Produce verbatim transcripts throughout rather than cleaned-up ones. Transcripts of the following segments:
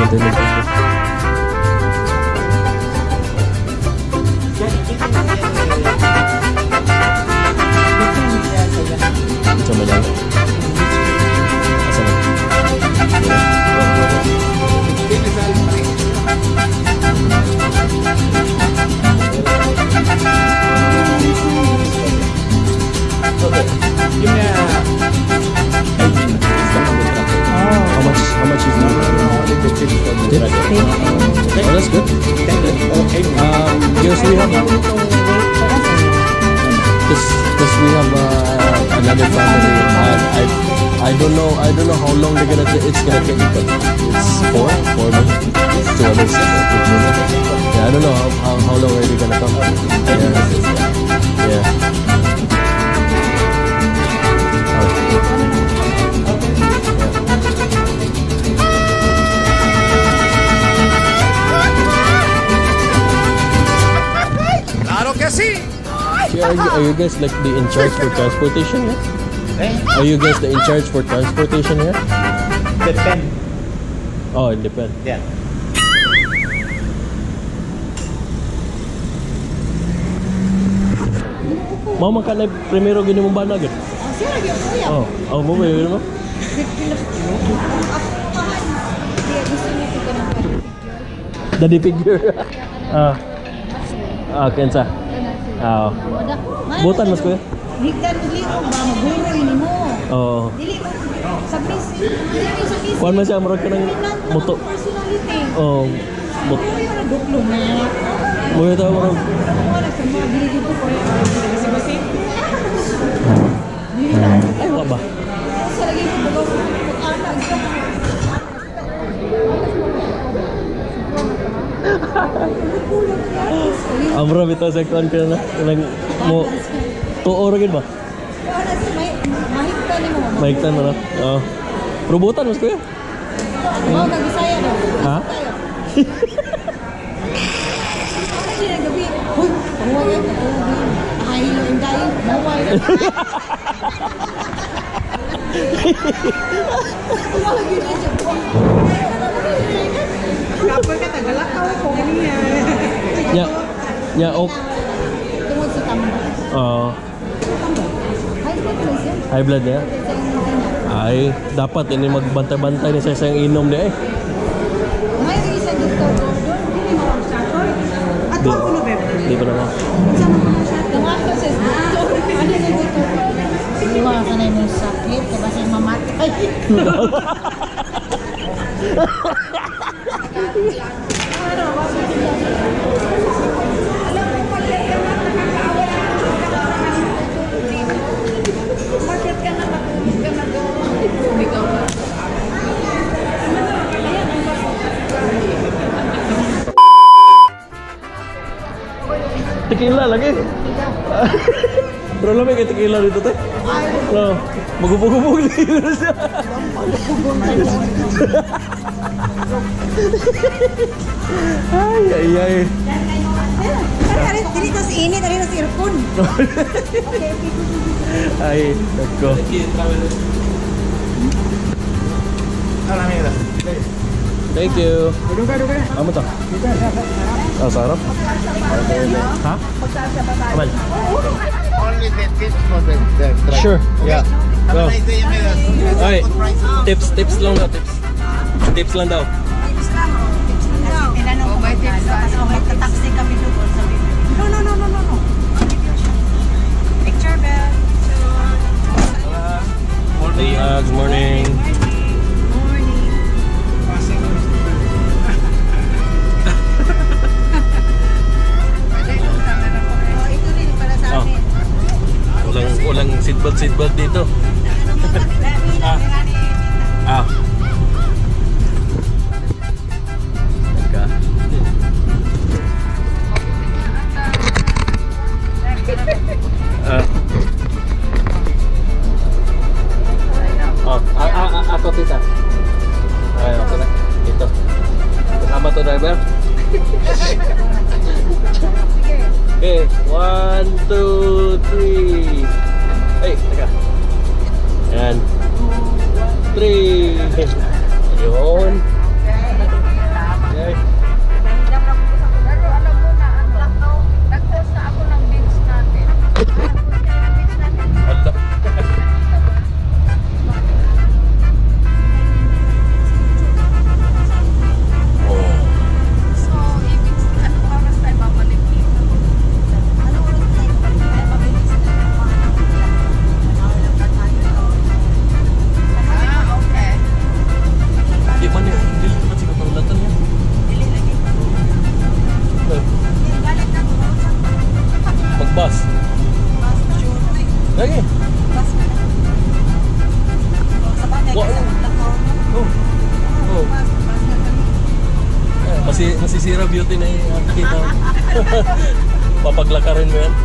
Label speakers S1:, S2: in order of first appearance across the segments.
S1: maintenance. Coba jalan. Asal. Okay. Give me a eighteen. How much? How much is that? Tip? Oh, that's good. Um, yes, we have. Because because we have uh, another family. I, I I don't know. I don't know how long they're gonna. It's gonna take. But it's four, four minutes. Two others. Yeah, I don't know how how, how long are they gonna come. Yeah. Yeah. Are you, are you guys like the in charge for transportation here? Eh? Are you guys the in charge for transportation here?
S2: Depend.
S1: Oh, it depends.
S2: Yeah.
S1: Mau makan na primero gini mong banag eh? Oh, oh, mo ba yun mo? Daddy figure. Ah. Ah, kensa. Ah. Butan mas kuya.
S3: Higdan dili ko ba maguro ini mo.
S1: Oh.
S3: Dili ko sa busy. Dili ko sa busy.
S1: Kuan man siya marag kanang moto.
S3: Personality.
S1: Oh. Mot.
S3: Duklo na.
S1: Mo ito marag.
S3: Wala sa mga dili dito ko kasi basi.
S1: Ay wa ba?
S3: Sa lagi ko bago ko anak.
S1: Amra bitaw sa kuan ka na. Kanang mo tuor gid ba?
S3: Wala sa may mahigtan ni mo.
S1: Mahigtan mo na. Oo. Rubutan mas kuya.
S3: Mo na Bisaya na.
S1: Ha?
S3: Kasi na gabi. Hoy, huwag yan. Ay, yung dahil. Mawal. Wala yun na siya. Kapag ka tagalakaw ko ganyan.
S1: Ya. Ya ok.
S3: Tungod sa tamba.
S1: Oo.
S3: High blood pressure.
S1: High blood niya. Ay, dapat ini magbantay-bantay ni sa isang inom niya eh.
S3: May isa dito. Hindi mo ang sakor. At
S1: Di,
S3: ko no bebe.
S1: di pa naman.
S3: Sama ko na siya. Tumato sa dito. Ano na dito? Iwa ka na yung sakit. Kaya basta mamatay.
S1: Tequila lagi. Bro, lamig kay tequila dito te. No, magubog-ubog dito siya. Ay, ay, ay.
S3: Ay, dito sa init, dito sa earphone.
S1: Ay, nako. Thank you. Amo to? Ah, sarap. Ha? Amal.
S2: Only the tips for the, the drive.
S1: Sure. Yeah. Go. Ay,
S2: Prices.
S1: tips, tips lang daw, tips. Tips lang daw.
S3: Tips lang, oh. Tips lang. Tinanong ko may tips lang. So, magta-taxi kami doon. Sabi ko, no, no, no, no, no, no. Picture bell.
S1: Hey, uh, good morning. Walang walang seatbelt seatbelt dito. ah. Ah. Teka. Ah. Oh, ah, ah, ah, ako tita. Ay, okay na. Dito. Kasama to driver. Okay, one, two, three. Hey, teka. Ayan. Three. Ayun. Masisi, masisira beauty na yung kita. Papaglakarin mo yan.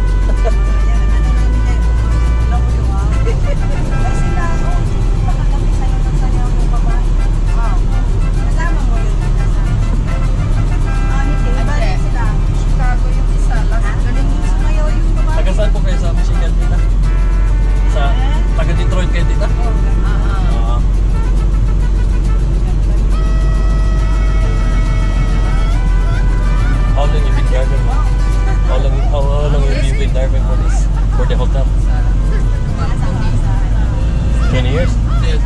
S1: Taga saan po kayo sa Michigan, tita? Sa taga Detroit kayo, tita? Ah. How long you been driving? How long, how long have you been driving for this, for the hotel? twenty years? Yes.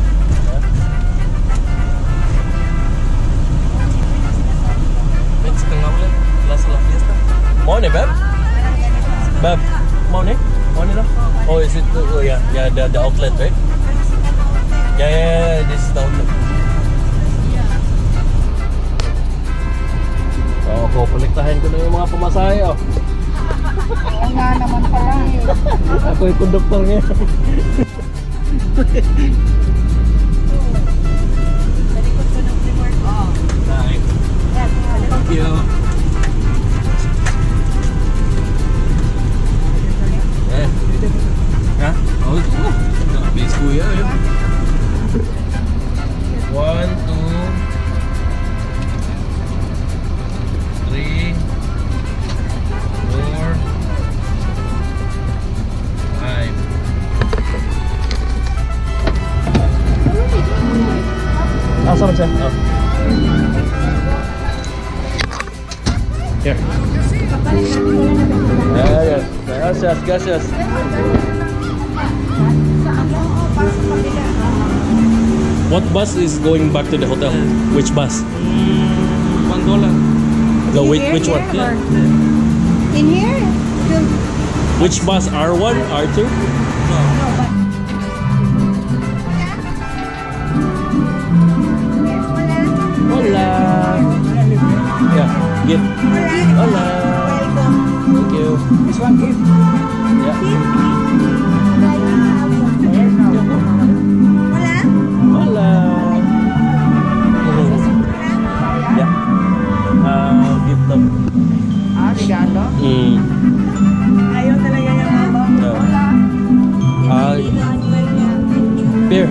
S1: Mexican outlet, Plaza La Fiesta. Morning, Beb? Beb, morning? Morning na? Oh, is it, oh yeah, yeah, the, the outlet, right? Yeah, yeah, yeah, this is the outlet. Oh, kukolektahin ko na yung mga pamasahe, oh.
S3: Oo nga naman pala.
S1: Ako yung konduktor ngayon. Thank you. Eh. Ha? Oh, ito. Base kuya, eh. One, two, three, four, five. Ah, sama siya. Oh. Here. Yeah, yeah. Gracias, gracias. What bus is going back to the hotel? Which bus? One dollar. No, which, which one? Yeah.
S3: In here?
S1: Which bus? R one, R two? Hola. Yeah, gift. Hola. Thank you.
S3: This one gift.
S1: Yeah.
S3: Wala?
S1: Hola. Yeah. Uh, gift them.
S3: Ah, regalo?
S1: Mm.
S3: Ayaw talaga yung mga
S1: Yeah. Ah, beer.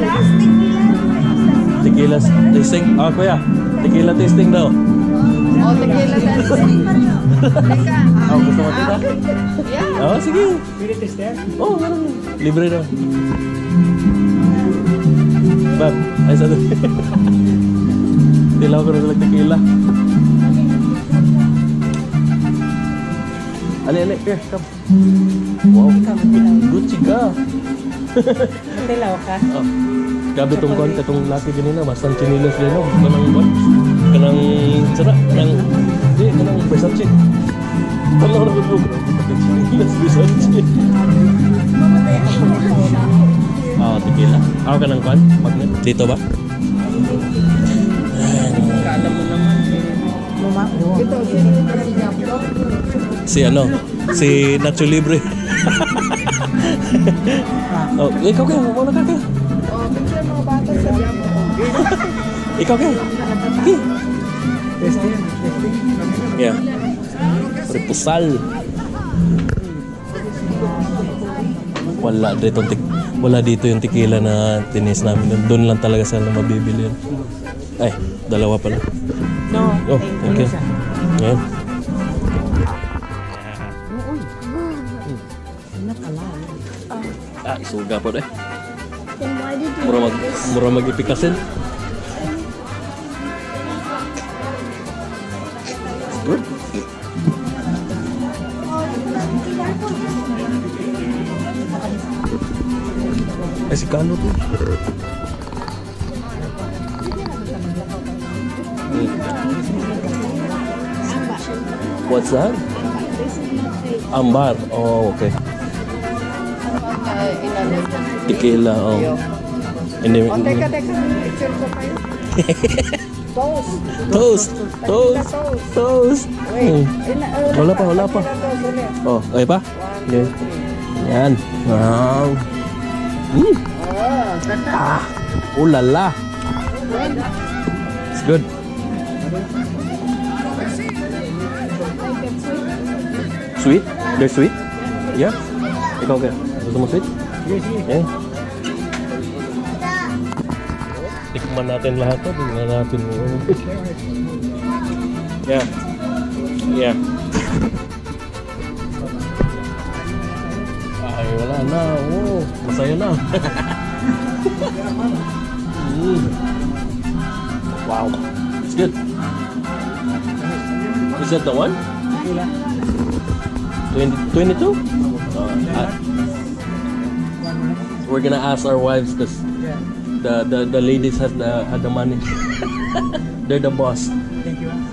S1: Tequila tasting. Ah, kuya. Tequila tasting daw.
S3: Oh, tequila testing. Teka.
S1: Oh, gusto mo tita?
S3: Yeah.
S1: Oh, sige.
S2: Will it there?
S1: Oh, meron. Libre daw. Bab, ay sa doon. Dilaw ko na lang tequila. Ali, ali, here, come. Wow, good chika.
S3: Matilaw ka?
S1: Oh. Gabi tong kon, katong laki ganina, masang chinilos din no. Kanang kon. Kanang sara, kanang di, kanang Versace. Ano na ko? Chinilos Versace. Ah, tequila. Ah, kanang kon, magnet. Dito ba?
S3: Kaalam mo naman. Mama, ito, si Diablo.
S1: Si ano? Si Nacho Libre. Oh, ikaw kaya, mo na ka kaya.
S3: Oh, picture mga bata sa Diablo.
S1: Ikaw kaya. Okay. Yeah. Repusal. Wala dito tik wala dito yung tequila na tinis namin. Doon lang talaga sana mabibili yun. Ay, dalawa pala.
S3: No,
S1: Oh, thank you. Yan. Ah, isuga po eh.
S4: Then why did you
S1: Mura mag
S4: do this?
S1: mura mag-ipikasin. Good. Eh, si Carlo to. What's that? Ambar. Oh, okay. Tequila, oh. Hindi.
S3: Oh, teka, teka. Picture ko kayo. Toast.
S1: Toast. Toast. Toast.
S3: Wait.
S1: Hmm.
S3: Ina- uh,
S1: Wala pa, wala pa.
S3: Toast ulit.
S1: Oh, okay pa? Okay. Yan. Wow. Mm.
S3: Oh, ganda.
S1: Ah. Oh la la. It's good. Sweet? They're sweet? Yeah? Ikaw kaya? Gusto mo sweet?
S2: Yes, yes.
S1: Yeah. Tikman natin lahat to. Tingnan natin. Yeah. Yeah. Ay, wala na. Oh, masaya na. mm. Wow. It's good. Is that the one? twenty, twenty-two? Uh, uh, we're gonna ask our wives because the, the, the ladies have the, have the money. They're the boss.
S2: Thank you.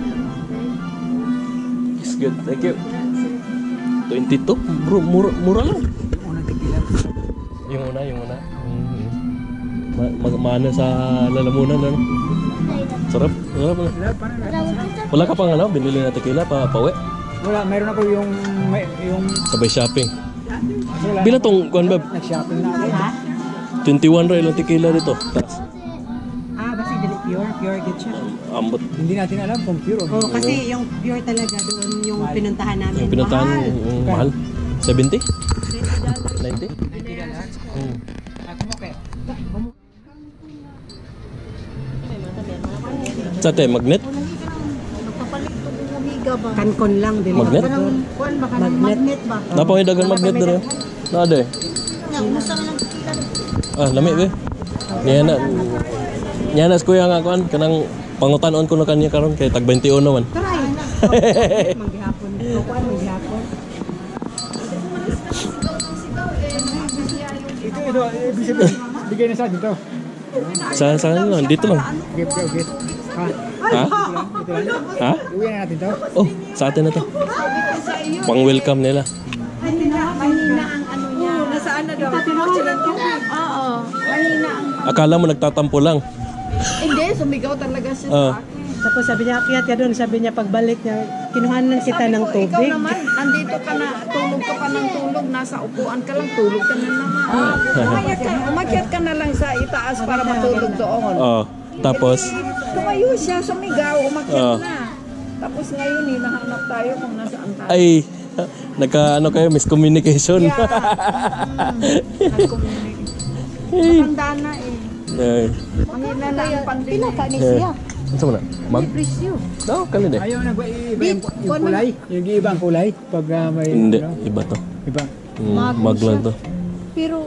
S1: It's good. Thank you. twenty-two? Bro, mura, mura lang. Yung una, yung una. Mm-hmm. Ma ma maano sa lalamunan, ano? Sarap. Sarap. Ano? Wala ka pang ano? Binili na tequila pa pauwi?
S2: Wala, mayroon ako yung may, yung
S1: Sabay shopping.
S2: wala.
S1: Bila tong kuan ba?
S2: Nag-shopping na ako.
S3: Ha?
S1: twenty-one rin lang tequila dito. Taas.
S4: Ah, basta dili pure, pure good siya.
S1: Ambot.
S2: Hindi natin alam kung pure o
S4: Oh, kasi yung pure talaga doon yung pinuntahan namin.
S1: Yung pinuntahan
S4: Mahal.
S1: yung, yung mahal. seventy? ninety?
S2: hindi na lahat.
S1: Hmm.
S2: Ako mo kaya.
S1: Sa te, magnet?
S3: Magpapalit to ng umiga ba?
S4: Kankon lang dili.
S1: Magnet?
S3: Kanang kuan ba? Kanang
S4: Magnet.
S3: magnet ba?
S1: Napangidagan magnet dito. Nade.
S3: Nga, umusta na lang tequila.
S1: Ah, lami be. Niya na. Niya na kuya nga kuan kanang pangutanon ko na kanya karon kay tag twenty-one naman.
S4: Try. Maghihapon. Kuan maghihapon.
S2: Ito, ito, ibig sabihin, bigay na sa atin ito.
S1: Sa sa lang dito lang.
S2: Gift, gift, gift. Ha?
S1: Ha?
S2: Ito lang.
S1: Ha?
S2: Uwi na natin ito.
S1: Oh, sa atin na to. Pang welcome nila.
S3: Mahina ang ano niya. Oo, nasaan na daw? Oo. Mahina ang...
S1: Akala mo nagtatampo lang.
S3: Hindi, sumigaw talaga siya
S1: Ah.
S3: sa akin.
S4: Tapos sabi niya, akyat ka doon. Sabi niya, pagbalik niya, kinuhanan kita
S3: Sabi
S4: ng
S3: ko, ikaw
S4: tubig.
S3: naman, nandito ka na, tulog ka pa ng tulog, nasa upuan ka lang, tulog ka na naman. Umakyat ka, umakyat ka na lang sa itaas para matulog doon.
S1: Oh, tapos
S3: Tumayo siya, sumigaw, umakyat
S1: Ah.
S3: na. Tapos ngayon, hinahanap tayo kung nasaan tayo.
S1: ay nagka ano kayo miscommunication.
S3: Yeah. Mm, nag-communicate. Matanda na eh.
S1: Ay.
S3: Mahina na ang pandemya.
S1: Eh. Ano mo na? Mag?
S3: Presyo.
S1: No, kali de.
S2: Ayaw na ba iba yung, yung kulay? Yung iba ang kulay? Pag uh, may...
S1: Hindi,
S2: ano,
S1: iba to.
S2: Iba.
S1: Mm,
S3: Mag-
S1: mag lang to.
S3: Pero,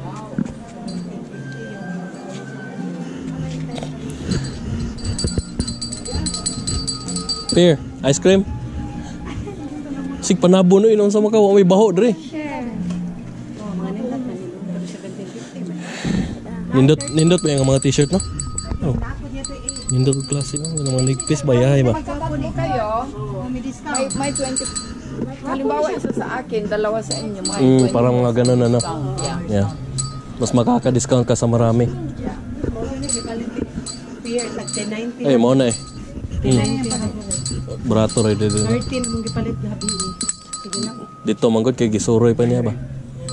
S1: Pear, ice cream. Sig panabo no inon sa makaw may baho dre. Nindot nindot ba yung mga t-shirt no? Oh. Nindot ang klase no, ng mga ligpis ba yahay ba?
S3: magkakuni kayo, may, may twenty. Halimbawa, isa sa akin, dalawa sa inyo, may
S1: Mm,
S3: twenty.
S1: parang mga ganun ano. Yeah. Mas makaka-discount ka sa marami.
S4: Pure, like ten ninety.
S1: Ay, mo na eh. Mm.
S4: ninety.
S1: Barato rin dito.
S4: thirty na mong gipalit gabi. Sige lang.
S1: Dito manggod kay gisuroy pa niya ba?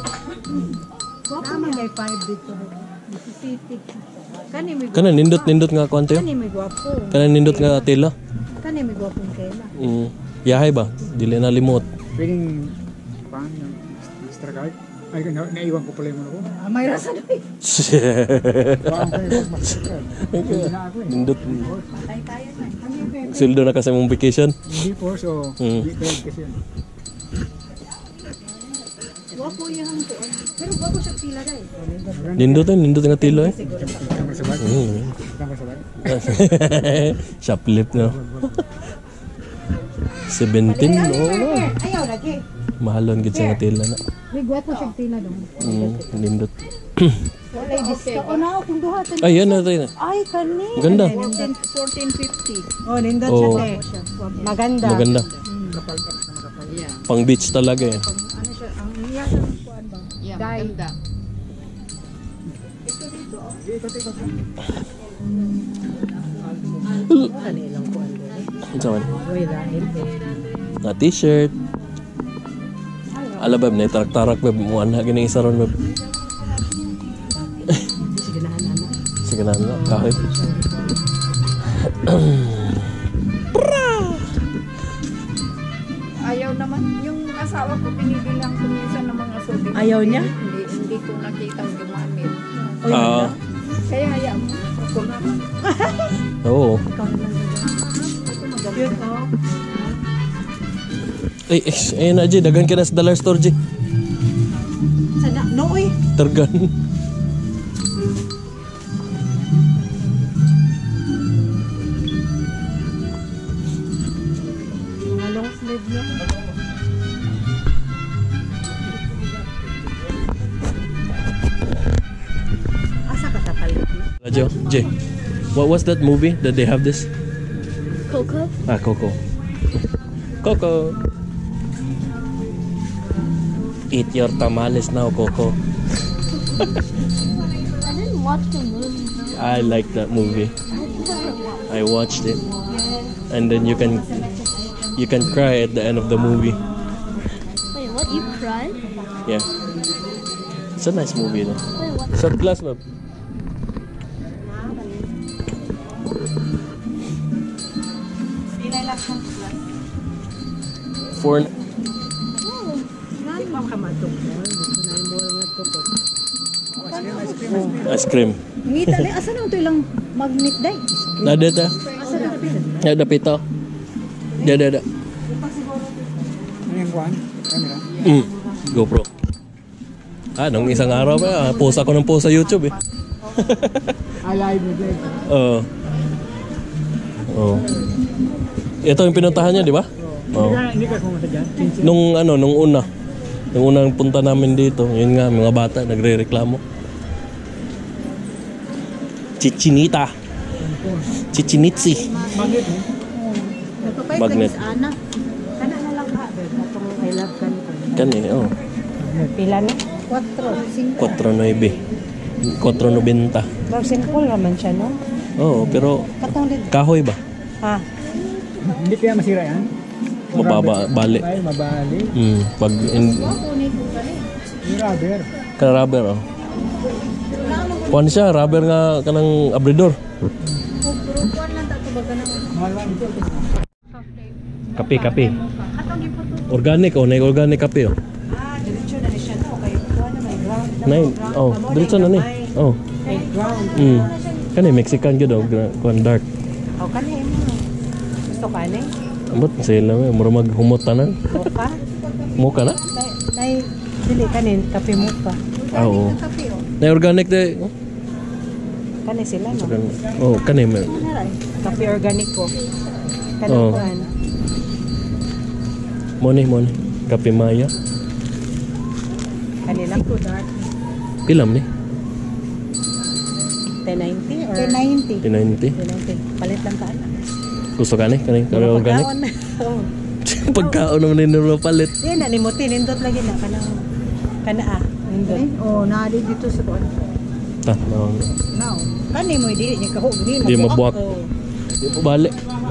S4: Tama may five dito.
S3: Mississippi. Kani may
S1: Kana nindot nindot nga kwanto
S3: Kani may gwapo.
S1: Kana nindot nga tila.
S3: Kani may gwapong kaila.
S1: Mm. Yahay ba? Dili na limot.
S2: Pwedeng... Paano yung Mastercard? Ay, na, naiwan ko pala yung ano ko.
S3: Ah, may rasa na eh.
S2: Paano kayo yung Mastercard? Hindi na ako eh.
S1: Nindot.
S3: Patay tayo na. Kani
S1: Sildo na kasi mong vacation.
S2: Hindi po, so...
S1: Mm.
S2: Hindi ko kasi yun.
S3: gwapo yung kuan. Pero gwapo siya pila dai.
S1: Nindot eh, nindot nga tila eh.
S2: Tama sa bag.
S1: Mm.
S2: Tama sa bag.
S1: Shoplift no. seventeen no. no.
S3: Ayaw lagi.
S1: Mahalon gid sa nga tila na.
S3: May gwapo siya pila dong.
S1: Mm, nindot.
S3: Wala discount. Una akong duha tan.
S1: Ay, yan na tayo.
S3: Ay kani.
S1: Ganda.
S3: fourteen fifty.
S4: Oh, nindot
S1: Oh.
S4: siya te. Maganda.
S1: Maganda.
S3: Yeah.
S1: Pang beach talaga eh.
S3: Ano siya? Ang iya sa kuan ba? Yeah, maganda.
S4: Kanilang kuan doon.
S1: Ano man?
S4: Uy, rahil.
S1: Nga t-shirt. Ala bab, na tarak-tarak bab. Muan na gini isa ron bab.
S4: Sige na anak.
S1: Sige na na. Kahit.
S3: Ayaw naman yung asawa asawa ko, binibilang ko minsan ng mga souvenir.
S4: Ayaw niya?
S3: Hindi, hindi ko nakitang gumamit.
S4: O yun
S1: Ah.
S4: na.
S3: Kaya hayaan mo, ako na.
S1: Oo.
S4: Ikaw na lang. Yun, oh.
S1: Ay, eh, ayun na, G. Dagan ka na sa dollar store, G.
S4: Sana, no, uy.
S1: Targan.
S4: Mga long sleeve niya. Asa ka tapalit?
S1: Radyo, J. What was that movie that they have this?
S5: Coco?
S1: Ah, Coco. Coco. Eat your tamales now, Coco.
S5: I didn't watch the movie though.
S1: I like that movie. I watched it. And then you can you can cry at the end of the movie.
S5: Wait, what? You cried?
S1: Yeah. It's a nice movie though.
S5: Wait, what?
S1: Short class, ma'am.
S4: Pilay lang kung class.
S1: For
S4: Nani pa ka matungkol? Gusto na yung mall nga to.
S1: ice cream.
S3: Ngita na, asa na ito ilang magnet day?
S1: Ada ta? Ada pito. Ada ada.
S2: Ano yung kuhan? Camera?
S1: Mm. GoPro. Ah, nung isang araw pa, ah, post ako ng post sa YouTube eh.
S2: Alive mo din.
S1: Oo. Oo. Ito yung pinuntahan niya, di ba? Oo.
S2: Hindi ka pumunta dyan? Chinchin.
S1: Nung ano, nung una. Nung unang punta namin dito, yun nga, mga bata nagre-reklamo. Chichinita. Chichinitsi.
S2: Magnet eh.
S3: Nagpapait
S1: Magnet.
S3: lagi sa ana.
S4: Kana na lang ka. Atong I love ka nito.
S1: Kan eh, oh.
S4: Pila na?
S3: Quattro, cinco.
S1: four nine. four ninety.
S4: Bag simple naman siya, no?
S1: Oo, pero
S3: Katong din.
S1: kahoy ba?
S4: Ha?
S2: Hindi kaya masira yan?
S1: Mababa, bali.
S2: Ay, mabali.
S1: Hmm, pag in,
S3: Kunin ko ka rin.
S2: Yung rubber.
S1: ka rubber, oh. Kuhan siya, rubber nga kanang abridor.
S3: Kuan lang tato baga na.
S2: Mahal lang ito.
S1: Kape, kape. Organic, oh, na-organic kape, oh.
S4: Ah, diretso na ni siya, no? Kaya kuha na may ground.
S1: Nine, oh, diretso na ni. Oh.
S4: May ground.
S1: Hmm. Kani Mexican gyud, oh, gra- kuhan dark.
S4: O, kanin mo. Gusto ka ni?
S1: Ambot sila mo, mura maghumot tanan.
S4: Moka?
S1: Mo ka na?
S4: Dahil, dili kanin, kape mo pa.
S1: Ah, oo. Na-organic de. Oh,
S4: Kanin sila, no?
S1: oh kani man.
S4: Kape organic ko. Kanin
S1: Oo.
S4: ko, ano?
S1: Money, money. Kape Maya.
S4: Kanila ko, dark.
S1: Pilam ni?
S4: ten ninety or?
S3: ten ninety.
S1: ten ninety.
S4: ten ninety. Palit lang ka, ano?
S1: Gusto ka ni? Kani, kani organic?
S4: Pagkaon na. Oo.
S1: Pagkaon naman nila palit.
S4: Yan na, ni mo tinindot lagi na. Kanang, kana ah. Nindot.
S3: Oh, naadi dito sa kuan.
S1: Ta, no.
S3: Now, kani mo di niya kahog di
S1: Di mabuak.
S4: Oo.
S1: Di po balik.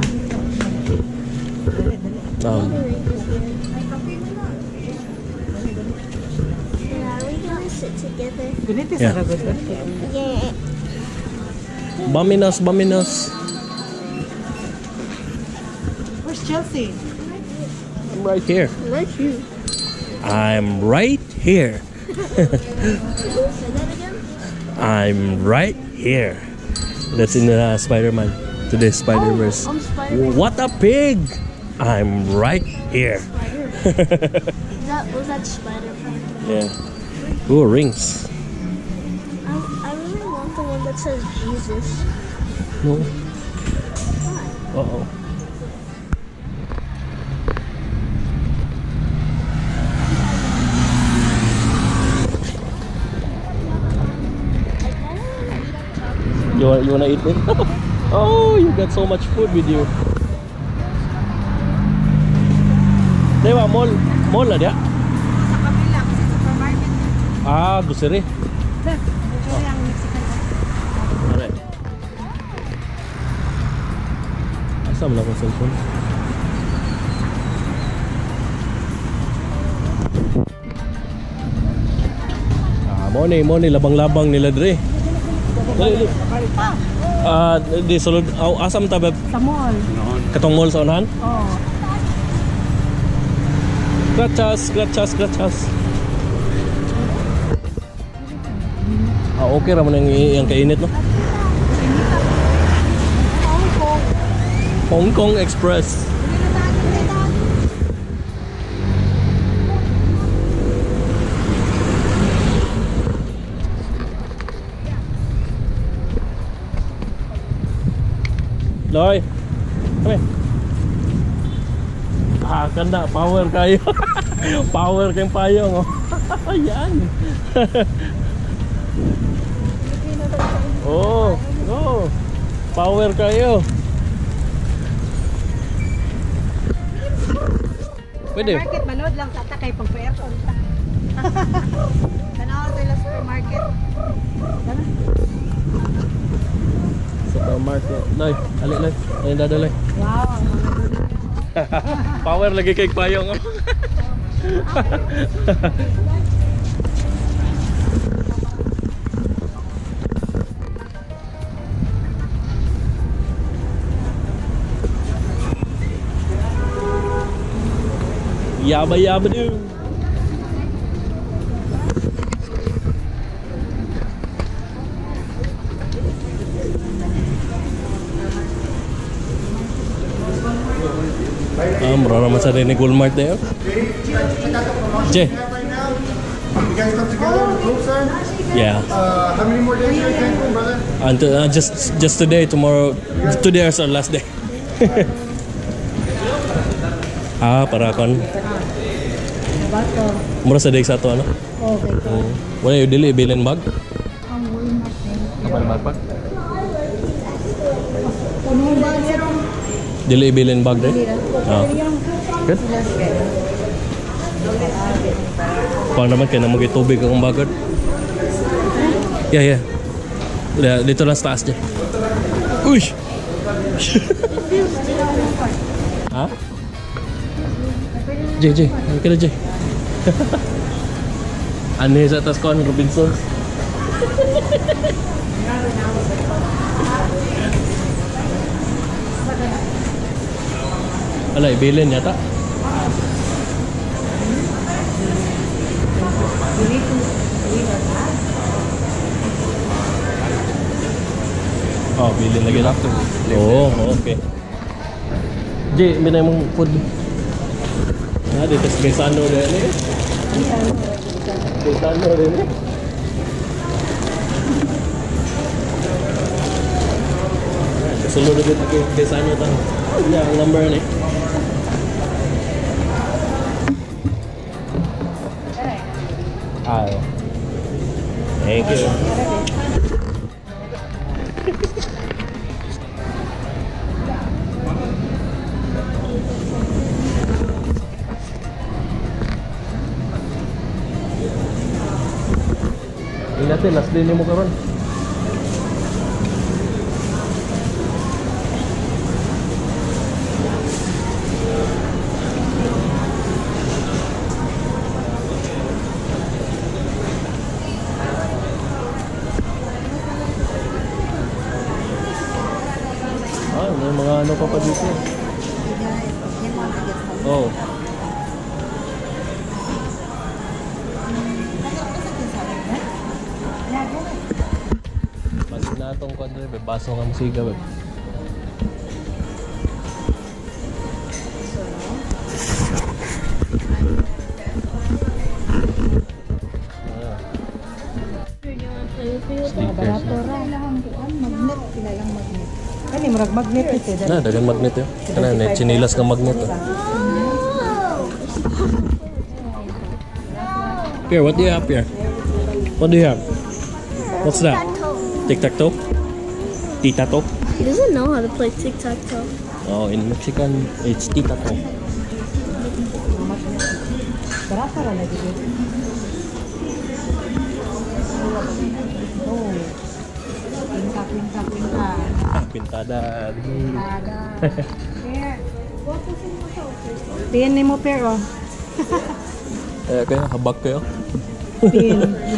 S4: Dali, dali.
S1: Um,
S5: Yeah, we gonna sit together.
S4: Ganito
S1: Yeah.
S4: sa ragod.
S5: Yeah.
S1: Baminos, Baminos.
S4: Where's Chelsea?
S1: I'm right here.
S5: Where's you?
S1: I'm right here.
S5: Say that again?
S1: I'm right here. That's in the uh, Spider-Man. Today's Spider-Verse.
S5: I'm Spider-Man.
S1: What a pig! I'm right here.
S5: That was that Spider-Man.
S1: Yeah. Ooh, rings.
S5: I, I really want the one that says Jesus.
S1: No. Uh-oh. You want, you wanna eat it? Oh, you got so much food with you. Dewa, mall. Mall na dia?
S4: Sa kabila, kasi supermarket.
S1: Ah, grocery.
S4: Sir, medyo yung Mexican.
S1: Alright. Asa mo na akong cellphone? Ah, mo ni, mo ni, labang-labang nila dre. Dali, dali. Ah, di sulod. Aw, asam ta ba?
S4: Sa mall.
S1: Katong mall sa unahan?
S4: Oo.
S1: Gracias, gracias, gracias. Ah, okay raman yung, yung kainit, no? Hong Kong Express. Loy, come here. Ah, ganda, power kayo. Power kayong payong, oh. Ayan. Oh, oh. Power kayo. Pwede.
S4: Market manood lang tata kay pang-aircon ta. Tanaw tayo sa supermarket. Tara.
S1: Supermarket. Loy, ali, loy. Ayun dadalay.
S4: Wow.
S1: Power lagi kay payong, oh. Yabba yabba doo. Ah, mura naman sa rin ni Walmart na yun. Jay.
S6: You guys come together in the group, sir?
S1: Yeah.
S6: Uh, how many more days are you thankful, brother?
S1: Until, uh, just just today, tomorrow. Today is our last day. Ah, para kon.
S4: Bato.
S1: Mura sa day sa to, ano?
S4: Okay.
S1: Um, wala yung dili, bilin bag? Kapal bag bag? Dili, bilin bag din? Ah. Good? Pang naman kaya na mag-tubig ang bagad. Yeah, yeah. Yeah, dito lang sa taas dyan. Uy! Ha? Jay, Jay. Ano ka na, Jay? Ano sa atas ko, Robinson? Ala, ibilin yata. Oh, bilin lagi na. Oo, oh, okay. Jay, binay mong food. Ah, dito sa Gaisano rin eh. Gaisano rin eh. Kasulod na dito kay Gaisano tayo. Yan, ang number na eh. Ah, thank you. Natin, last day ni mo karon. Ah, may mga ano pa pa dito. Oh. Masig na itong kwadre, baso nga musika. Beb.
S4: Kani murag magnet ito.
S1: Na, dagang magnet yun. Kana, na chinilas nga magnet. Oh. Pierre, what do you have, Pierre? What do you have? What's that? Tic-tac-toe? Tita-toe?
S5: He doesn't know how to play tic-tac-toe.
S1: Oh, in Mexican, it's tita-toe.
S4: Berapa ra lagi dito? Oh. Pinta, pinta, pinta.
S1: Ah, pintada.
S4: Ada. Pin ni mo pero.
S1: Eh, kaya habak kayo.
S4: Pin.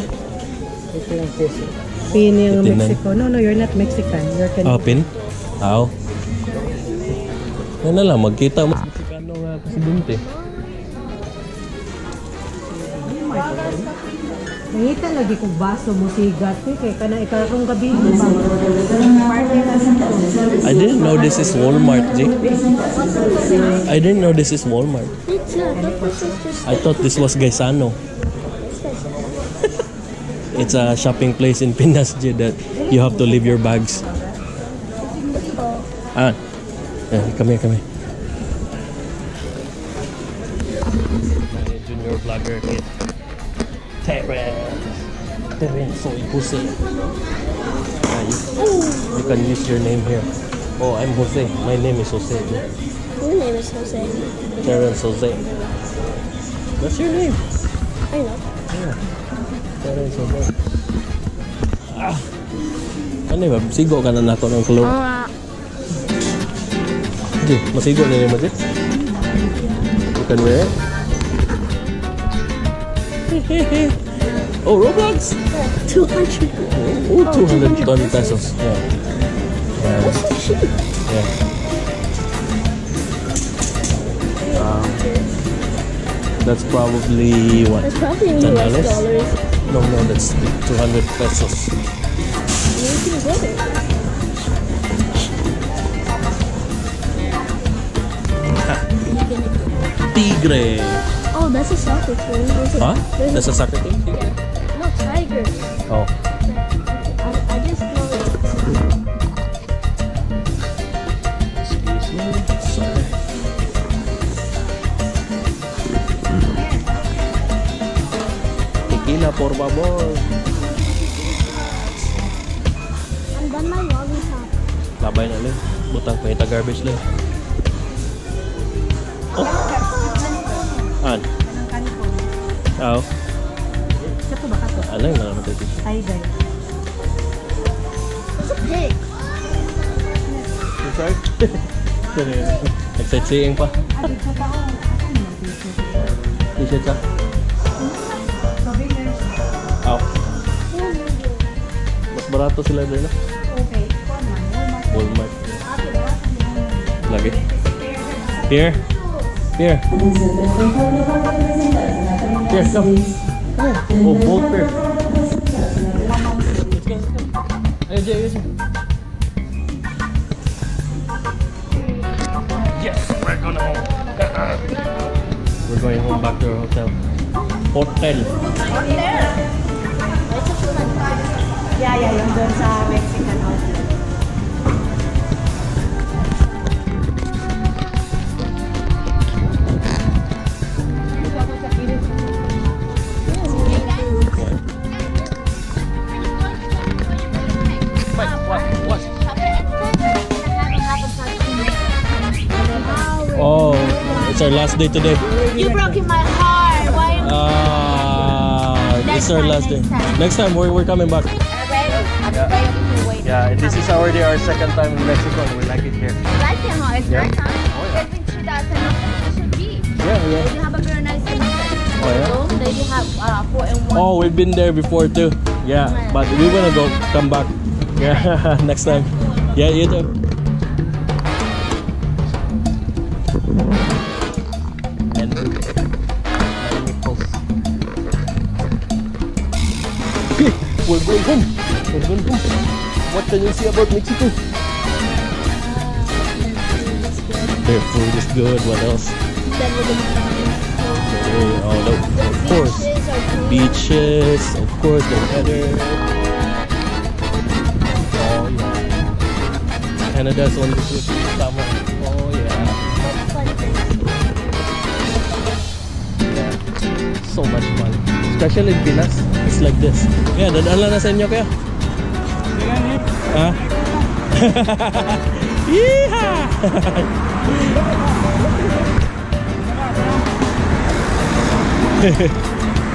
S4: Pin yung
S1: Itinan.
S4: Mexico. No, no, you're not Mexican. You're
S1: Ah,
S4: Canadian.
S1: pin? Aw. Yan na lang, magkita mo sa Mexicano nga presidente.
S4: Nangita lagi kong baso mo sigat eh. Kaya ka na ikarong gabi.
S1: I didn't know this is Walmart, G. I didn't know this is Walmart.
S5: It's not. Look, this is just.
S1: I thought this was Gaisano. It's a shopping place in Pinas, G, that you have to leave your bags. Ah, yeah, come here, come here. My junior vlogger kid. Terence. Terence, soy Jose. Ah, you, you can use your name here. Oh, I'm Jose. My name is Jose.
S5: Your name is Jose.
S1: Terence Jose. That's your name.
S5: I know.
S1: Yeah. Terence Jose. Ah. Ano ba? Sigo ka na nako ng clue.
S5: Ah.
S1: Di, masigo na naman, Di. You can wear it. Oh, Roblox!
S5: Two hundred.
S1: Oh, two hundred twenty pesos. Yeah. Yeah.
S5: That's so cheap.
S1: Yeah. Um, that's probably what?
S5: That's probably in
S1: ten
S5: U S
S1: dollars?
S5: dollars.
S1: No, no, that's two hundred pesos.
S5: You can get it.
S1: Tigre!
S5: Oh, that's a soccer team. There's a,
S1: Huh?
S5: there's
S1: That's a soccer team?
S5: a, no, tiger.
S1: Oh.
S5: I, I just know it.
S1: Excuse me. Sorry. Tequila, por favor.
S5: I'm done my lollipop.
S1: Labay na lang. Butang pangita garbage lang. Oh. An? Oo.
S4: Sa to ba ka to?
S1: Alay na naman ito.
S4: Ay, guys.
S5: It's a pig.
S1: Sorry? Nagsightseeing pa. T-shirt ka? Aw. Mas barato sila doon, no?
S4: Okay.
S1: Walmart. Lagi. Here. Here. Here, come. Oh, both pair. Let's go. Ayo, Jay, ayo, Jay. Yes, we're going home. We're going home back to our hotel. Hotel.
S4: Yeah, yeah, yung doon sa Mexican hotel.
S1: Oh, it's our last day today.
S5: You broke my heart. Why?
S1: Ah, it's our last day. Next time we're, we're coming back. Yeah, this is already our second time in Mexico and we like it here.
S5: I like it, huh? It's
S1: Yeah.
S5: nice, huh?
S1: Oh, yeah.
S5: It's been two thousand. It should be.
S1: Yeah, yeah.
S5: They have a very nice sunset.
S1: Oh, yeah?
S5: So they have uh, four and one.
S1: Oh, we've been there before too. Yeah, but we wanna go come back. Yeah, next time. Yeah, you too. And we're going home. We're going home. What can you say about Mexico? Their food is good. What else?
S5: Then we're gonna
S1: Oh, oh no. Of course.
S5: beaches
S1: Beaches,
S5: are cool.
S1: of course, the weather. Oh yeah. Canada's only good in summer. Oh yeah. Yeah. So much fun. Especially in Pinas. It's like this. Yeah, dadaan lang na sa inyo kaya. Ha? Yeehaw!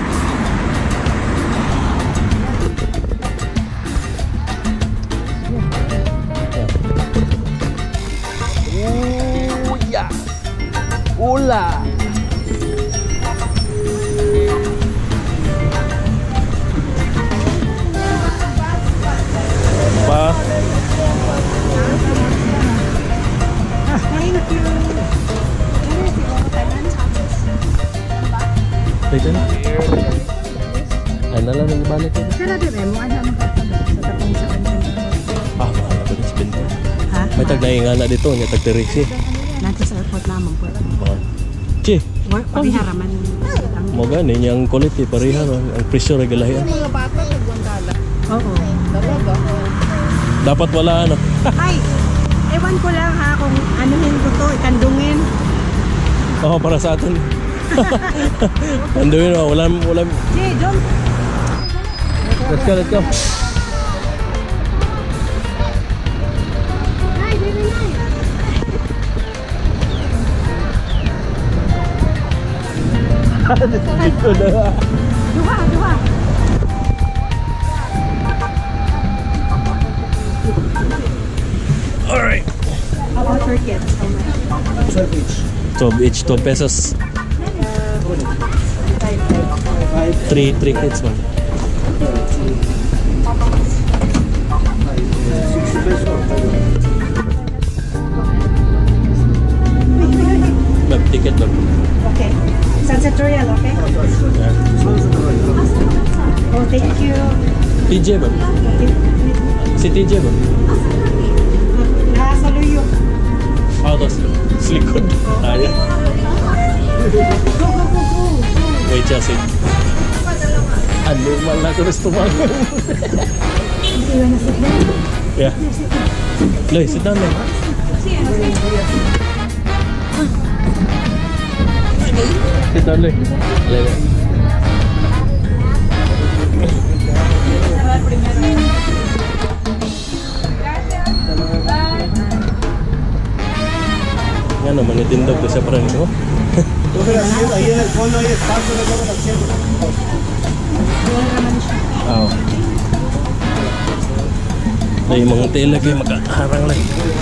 S1: Hola. Pa. Thank you. Ay na lang ibalik ito.
S3: Pero di ba mo ada makatulog sa tatong sa kanila.
S1: Ah, mahal na ito sa benta.
S3: Ha?
S1: May tagdahinga na dito, may tagtiriksi.
S3: Nanti sa airport lamang po.
S1: Oh. Che,
S3: Work pariharaman.
S1: mo gani niyang quality pareha no, ang presyo regalahian.
S3: Mga bata nagwantala. Oo. Talaga.
S1: Dapat wala ano.
S3: Ay, ewan ko lang ha kung anuhin ko to, ikandungin.
S1: Oo, para sa atin. Anduin mo, wala wala.
S3: Jay, don't.
S1: Let's go, let's go.
S5: Hi, baby, nice.
S1: Dito na.
S3: Duha, duha.
S1: Alright.
S3: How about for kids? How much?
S1: twelve each, twelve pesos. Three, three kids man. Bab, ticket bab.
S3: Okay. Sunset Royal, okay? Oh, thank you.
S1: T J bab. Si T J bab.
S3: Nakasaluyo.
S1: Ah, tapos sa likod. Ayan.
S3: Go, go, go, go.
S1: Wait, just it. Ano man lang ko na tumagal. Yeah. Loy, sit down Loy. Sit down Loy. Loy, Loy. Nga naman, itindog ko siya parang ko. Oh. Ay, mga tela kayo magkaharang lang.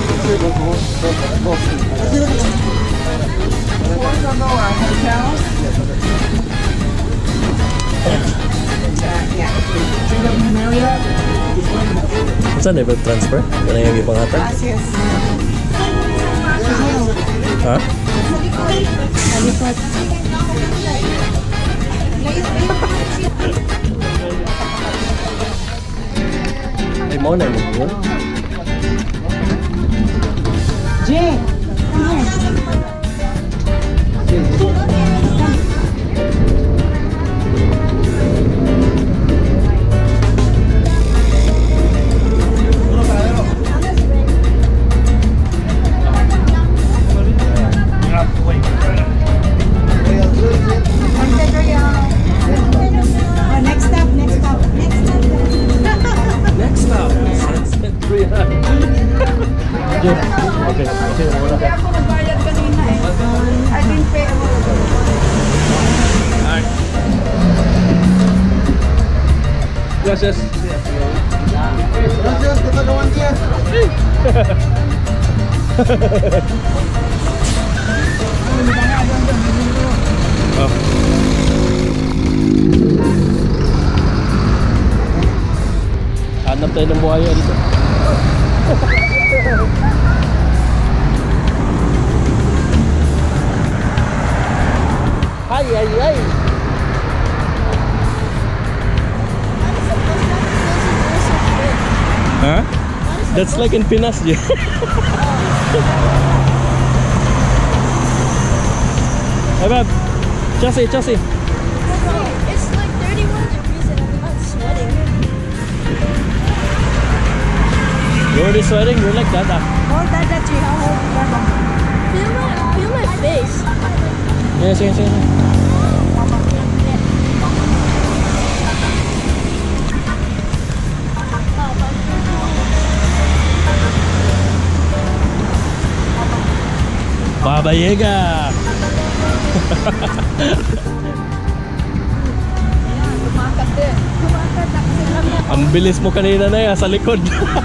S1: Saan na ba transfer? Ano yung ipanghatag? Ha? Ay, mau na mo yun?
S3: Jay, oh, next stop, next stop, next stop.
S1: Next stop, Sunset Royal. Okay, okay, muna ka.
S3: Ako nagbayad kanina eh. I didn't pay.
S1: Alright. Gracias.
S6: Gracias, que tenga buen día.
S1: Oh. Hanap tayo ng buhaya dito. Ay, ay, ay. Huh? That's like in Pinas. Yeah. Hey, babe. Chelsea, Chelsea.
S5: It's like thirty-one degrees and I'm not sweating.
S1: You're already sweating? You're like that, ah.
S3: Hold that, that tree. I'll hold that.
S5: Feel my, feel my face.
S1: Yes, yes, yes. Baba Yaga!
S3: Lumakat din. Lumakat na kasi lang na.
S1: Ang bilis mo kanina na yan sa likod.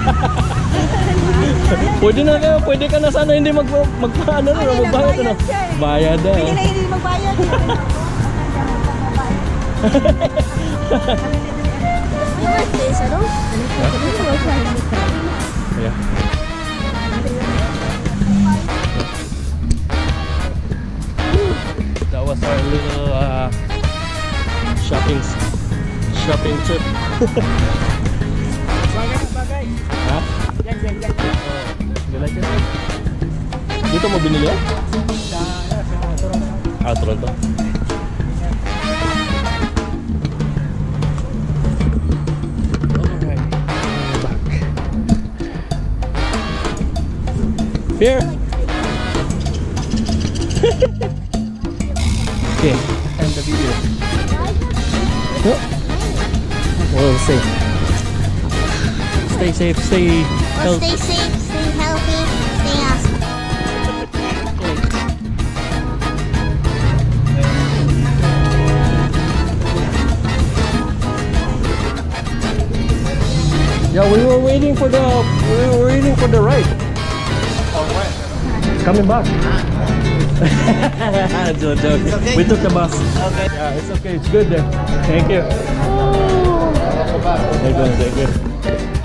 S1: Pwede na ka, pwede ka na sana hindi mag magpaano na, magbayad na. Bayad na.
S3: Pwede na hindi magbayad.
S5: Feel my face. I don't. I don't look like
S1: Yeah. That was our little uh, shopping shopping trip.
S2: Bagay, bagay.
S1: Ha?
S2: Yan, yan, yan.
S1: You like it? Dito mo binili yan?
S2: Sa, sa, Toronto.
S1: Ah, Toronto. Alright. Back. Here. Okay, end the video. Yep. Well, safe. Stay safe, stay
S5: Well,
S1: healthy.
S5: stay safe, stay healthy, stay awesome.
S1: Yeah, we were waiting for the we were waiting for the ride. Coming back. Joke, joke.
S7: okay?
S1: We took the bus.
S7: Okay.
S1: Yeah, it's okay. It's good there. Thank you. Thank you. Thank you.